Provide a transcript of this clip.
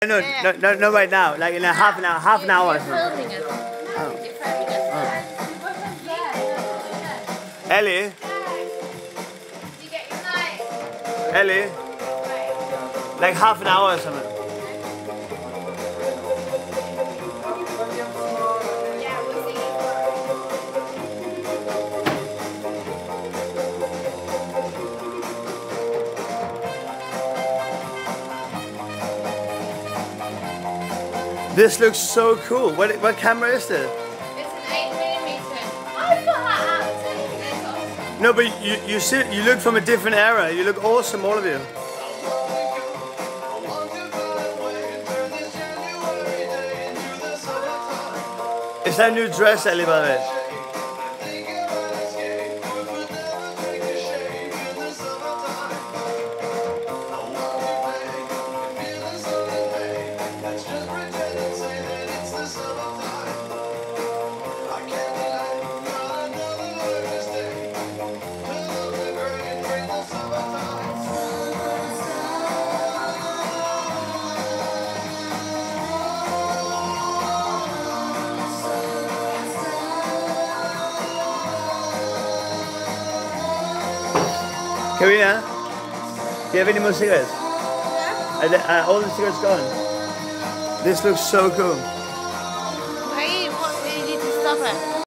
No, no, right now. Like in a half an hour. Filming it. Ellie, Did you get your knife? Ellie, like half an hour or something. Yeah, we'll see. This looks so cool. What camera is this? It's an 8mm. I've got that out too. No, but you look from a different era. You look awesome, all of you. Is that a new dress, Ellie, by the way? Karina, do you have any more cigarettes? Yeah. Are all the cigarettes gone? This looks so cool. Hey, what do you need to stop it?